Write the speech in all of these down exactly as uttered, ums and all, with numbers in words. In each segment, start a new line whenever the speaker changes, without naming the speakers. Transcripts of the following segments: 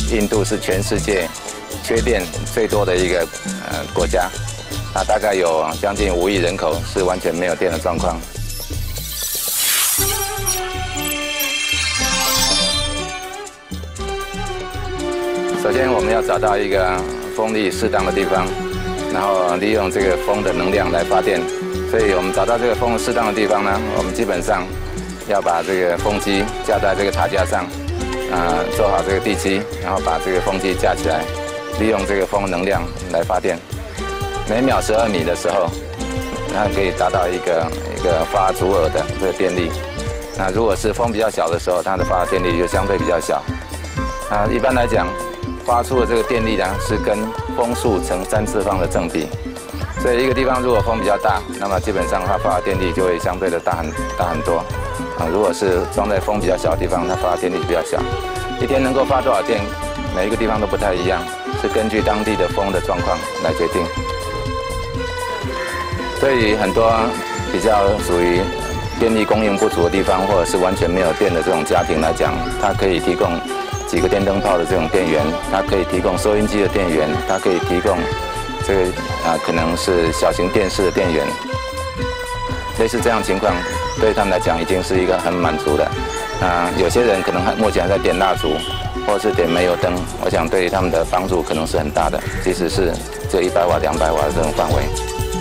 印度是全世界缺电最多的一个呃国家，它大概有将近五亿人口是完全没有电的状况。首先，我们要找到一个风力适当的地方，然后利用这个风的能量来发电。所以我们找到这个风适当的地方呢，我们基本上要把这个风机架在这个塔架上，啊、呃，做好这个地基，然后把这个风机架起来，利用这个风能量来发电。每秒十二米的时候，它可以达到一个一个发足耳的这个电力。那如果是风比较小的时候，它的发电力就相对比较小。啊，一般来讲，发出的这个电力呢是跟风速乘三次方的正比。所以一个地方如果风比较大，那么基本上它发的电力就会相对的大很大很多。啊，如果是装在风比较小的地方，它发的电力比较小。一天能够发多少电，每一个地方都不太一样，是根据当地的风的状况来决定。对于很多比较属于电力供应不足的地方，或者是完全没有电的这种家庭来讲，它可以提供几个电灯泡的这种电源，它可以提供收音机的电源，它可以提供这个啊可能是小型电视的电源。类似这样情况，对他们来讲已经是一个很满足的。啊，有些人可能还目前还在点蜡烛，或者是点煤油灯，我想对他们的帮助可能是很大的，即使是只有一百瓦、两百瓦的这种范围。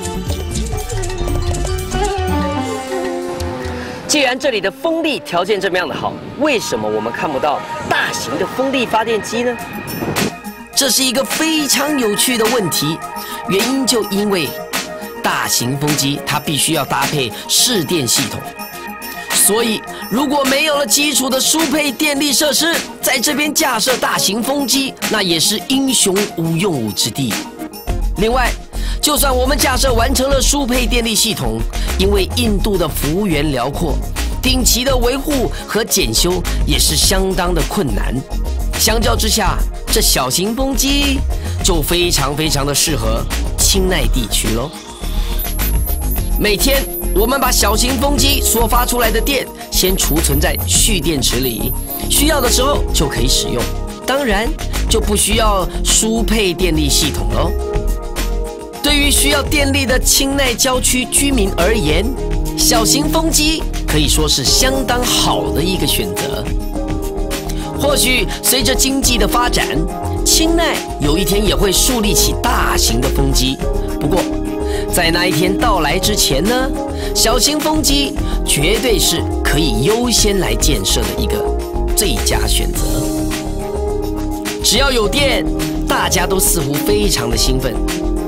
既然这里的风力条件这么样的好，为什么我们看不到大型的风力发电机呢？
这是一个非常有趣的问题，原因就因为大型风机它必须要搭配市电系统，所以如果没有了基础的输配电力设施，在这边架设大型风机，那也是英雄无用武之地。另外，就算我们架设完成了输配电力系统，因为印度的幅员辽阔，定期的维护和检修也是相当的困难。相较之下，这小型风机就非常非常的适合清奈地区喽。每天我们把小型风机所发出来的电先储存在蓄电池里，需要的时候就可以使用，当然就不需要输配电力系统喽。对于需要电力的清奈郊区居民而言，小型风机可以说是相当好的一个选择。或许随着经济的发展，清奈有一天也会树立起大型的风机。不过，在那一天到来之前呢，小型风机绝对是可以优先来建设的一个最佳选择。只要有电，大家都似乎非常的兴奋。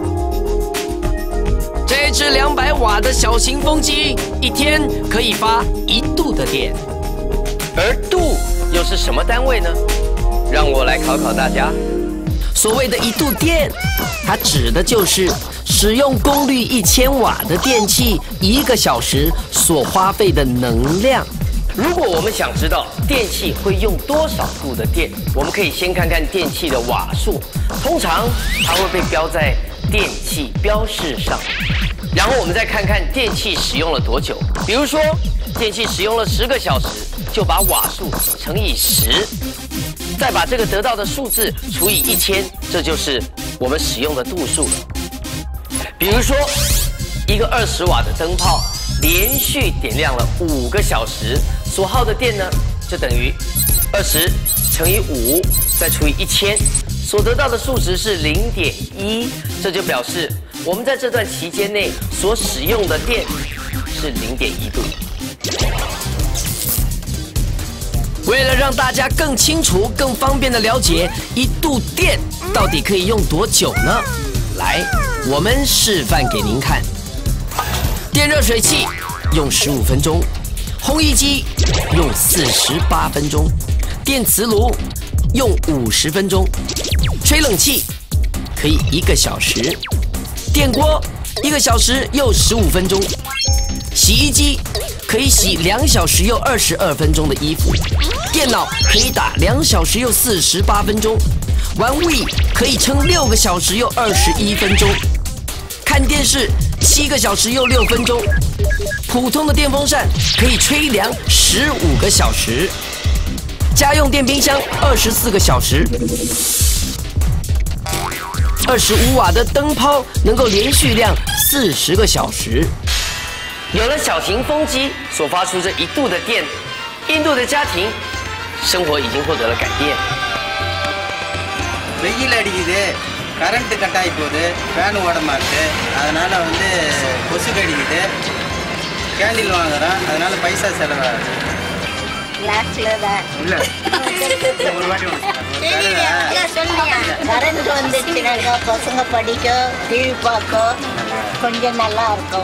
这支两百瓦的小型风机一天可以发一度的电，
而度又是什么单位呢？让我来考考大家。
所谓的一度电，它指的就是使用功率一千瓦的电器一个小时所花费的能量。
如果我们想知道电器会用多少度的电，我们可以先看看电器的瓦数，通常它会被标在电器标示上，然后我们再看看电器使用了多久。比如说，电器使用了十个小时，就把瓦数乘以十，再把这个得到的数字除以一千，这就是我们使用的度数了。比如说，一个二十瓦的灯泡连续点亮了五个小时，所耗的电呢，就等于二十乘以五，再除以一千。所得到的数值是零点一，这就表示我们在这段期间内所使用的电是零点一度。
为了让大家更清楚、更方便的了解一度电到底可以用多久呢？来，我们示范给您看。电热水器用十五分钟，烘衣机用四十八分钟，电磁炉用五十分钟，吹冷气可以一个小时，电锅一个小时又十五分钟，洗衣机可以洗两小时又二十二分钟的衣服，电脑可以打两小时又四十八分钟，玩 Wii 可以撑六个小时又二十一分钟，看电视七个小时又六分钟，普通的电风扇可以吹凉十五个小时。 家用电冰箱二十四个小时，二十五瓦的灯泡能够连续亮四十个小时。
有了小型风机所发出这一度的电，印度的家庭生活已经获得了改变。
வெயில் அடிக்குது, current cut ஆகி போகுது, ஃபேன் ஓட மாட்டுது, அதனால வந்து கொசு கடிக்குது. கேண்டில் வாங்குறோம், அதனால பைசா செலவாகுது.
கரண்ட் வந்துச்சுனாக்கா பசங்க படிக்கும், டிவி பார்க்கும், கொஞ்சம் நல்லா இருக்கும்.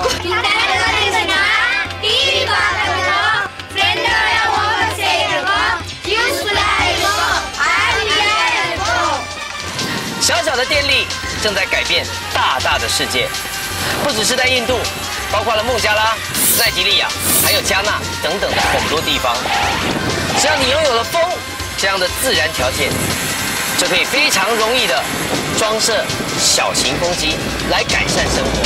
小小的电力正在改变大大的世界，不只是在印度，包括了孟加拉、奈及利亚，还有加纳等等的很多地方。只要你拥有了风这样的自然条件，就可以非常容易的装设小型风机来改善生活。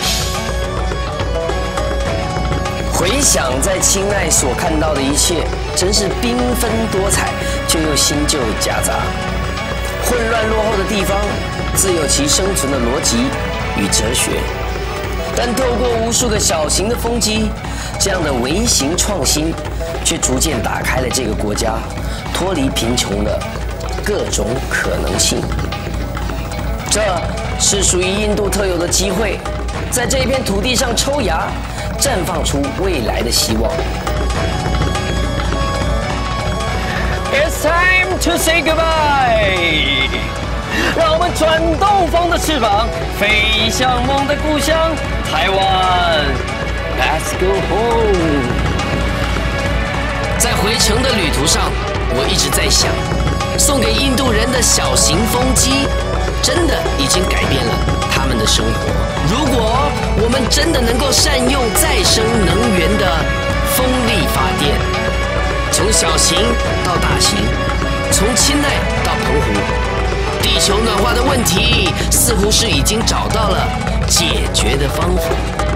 回想在清奈所看到的一切，真是缤纷多彩，却又新旧夹杂。混乱落后的地方，自有其生存的逻辑与哲学。但透过无数个小型的风机，这样的微型创新，却逐渐打开了这个国家脱离贫穷的各种可能性。这是属于印度特有的机会，在这一片土地上抽芽，绽放出未来的希望。It's time to say goodbye。让我们转动风的翅膀，飞向梦的故乡台湾。Let's go home。
在回程的旅途上，我一直在想，送给印度人的小型风机，真的已经改变了他们的生活。如果我们真的能够善用再生能源的风力发电，从小型到大型，从清奈到澎湖，地球暖化的问题似乎是已经找到了解决的方法。